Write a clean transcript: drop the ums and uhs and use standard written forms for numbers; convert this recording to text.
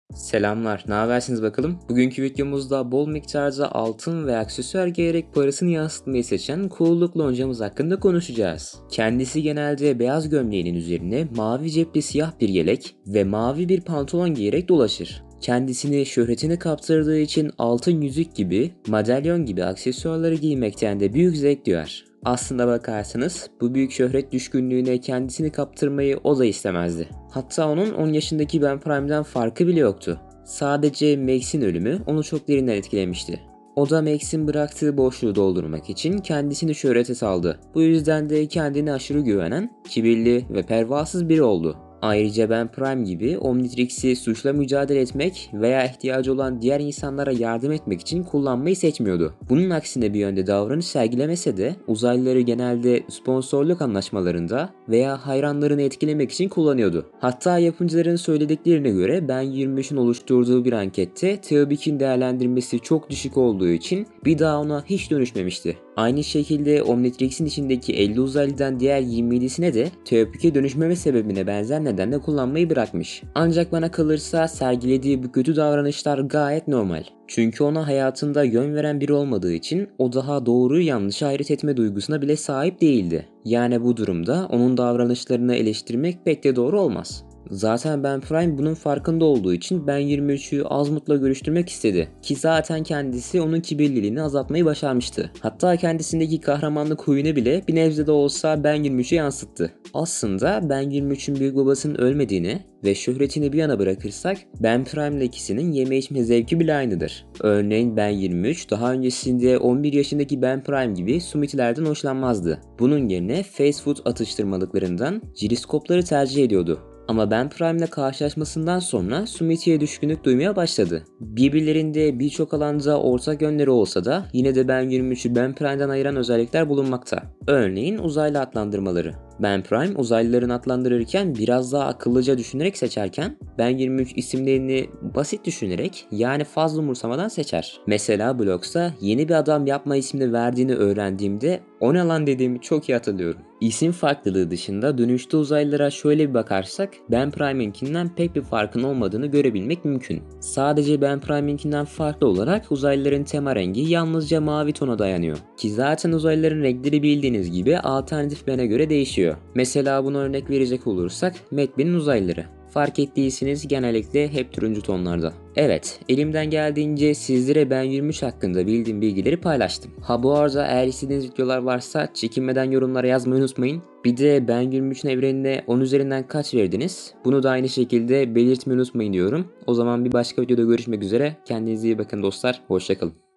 Selamlar, ne habersiniz bakalım? Bugünkü videomuzda bol miktarda altın ve aksesuar giyerek parasını yansıtmayı seçen Cool'luk loncamız hakkında konuşacağız. Kendisi genelde beyaz gömleğinin üzerine mavi cepli siyah bir yelek ve mavi bir pantolon giyerek dolaşır. Kendisini şöhretine kaptırdığı için altın yüzük gibi, madalyon gibi aksesuarları giymekten de büyük zevk duyar. Aslında bakarsanız bu büyük şöhret düşkünlüğüne kendisini kaptırmayı o da istemezdi. Hatta onun 10 yaşındaki Ben Prime'den farkı bile yoktu. Sadece Max'in ölümü onu çok derinden etkilemişti. O da Max'in bıraktığı boşluğu doldurmak için kendisini şöhrete saldı. Bu yüzden de kendine aşırı güvenen, kibirli ve pervasız biri oldu. Ayrıca Ben Prime gibi Omnitrix'i suçla mücadele etmek veya ihtiyacı olan diğer insanlara yardım etmek için kullanmayı seçmiyordu. Bunun aksine bir yönde davranış sergilemese de uzaylıları genelde sponsorluk anlaşmalarında veya hayranlarını etkilemek için kullanıyordu. Hatta yapımcıların söylediklerine göre Ben 23'ün oluşturduğu bir ankette Teobik'in değerlendirmesi çok düşük olduğu için bir daha ona hiç dönüşmemişti. Aynı şekilde Omnitrix'in içindeki 50 uzaylıdan diğer 27'sine de Teobik'e dönüşmeme sebebine benzer nedenle kullanmayı bırakmış. Ancak bana kalırsa sergilediği bu kötü davranışlar gayet normal. Çünkü ona hayatında yön veren biri olmadığı için o daha doğruyu yanlışı ayırt etme duygusuna bile sahip değildi. Yani bu durumda onun davranışlarını eleştirmek pek de doğru olmaz. Zaten Ben Prime bunun farkında olduğu için Ben 23'ü Azmut'la görüştürmek istedi. Ki zaten kendisi onun kibirliliğini azaltmayı başarmıştı. Hatta kendisindeki kahramanlık huyunu bile bir nebze de olsa Ben 23'e yansıttı. Aslında Ben 23'ün büyük babasının ölmediğini ve şöhretini bir yana bırakırsak Ben Prime ile ikisinin yeme içme zevki bile aynıdır. Örneğin Ben 23 daha öncesinde 11 yaşındaki Ben Prime gibi Sumitilerden hoşlanmazdı. Bunun yerine fast food atıştırmalıklarından jiriskopları tercih ediyordu. Ama Ben Prime ile karşılaşmasından sonra Sumiti'ye düşkünlük duymaya başladı. Birbirlerinde birçok alanda ortak yönleri olsa da yine de Ben 23'ü Ben Prime'den ayıran özellikler bulunmakta. Örneğin uzaylı adlandırmaları. Ben Prime uzaylıların adlandırırken biraz daha akıllıca düşünerek seçerken Ben 23 isimlerini basit düşünerek yani fazla umursamadan seçer. Mesela Blox'a yeni bir adam yapma ismini verdiğini öğrendiğimde o ne lan dediğimi çok iyi hatırlıyorum. İsim farklılığı dışında dönüşte uzaylılara şöyle bir bakarsak Ben Prime'inkinden pek bir farkın olmadığını görebilmek mümkün. Sadece Ben Prime'inkinden farklı olarak uzaylıların tema rengi yalnızca mavi tona dayanıyor. Ki zaten uzaylıların renkleri bildiğiniz gibi alternatif bene göre değişiyor. Mesela buna örnek verecek olursak Medb'in uzaylıları. Fark ettiyseniz genellikle hep turuncu tonlarda. Evet, elimden geldiğince sizlere Ben 23 hakkında bildiğim bilgileri paylaştım. Ha bu arada eğer istediğiniz videolar varsa çekinmeden yorumlara yazmayı unutmayın. Bir de Ben 23'ün evrenine 10 üzerinden kaç verdiniz? Bunu da aynı şekilde belirtmeyi unutmayın diyorum. O zaman bir başka videoda görüşmek üzere. Kendinize iyi bakın dostlar. Hoşça kalın.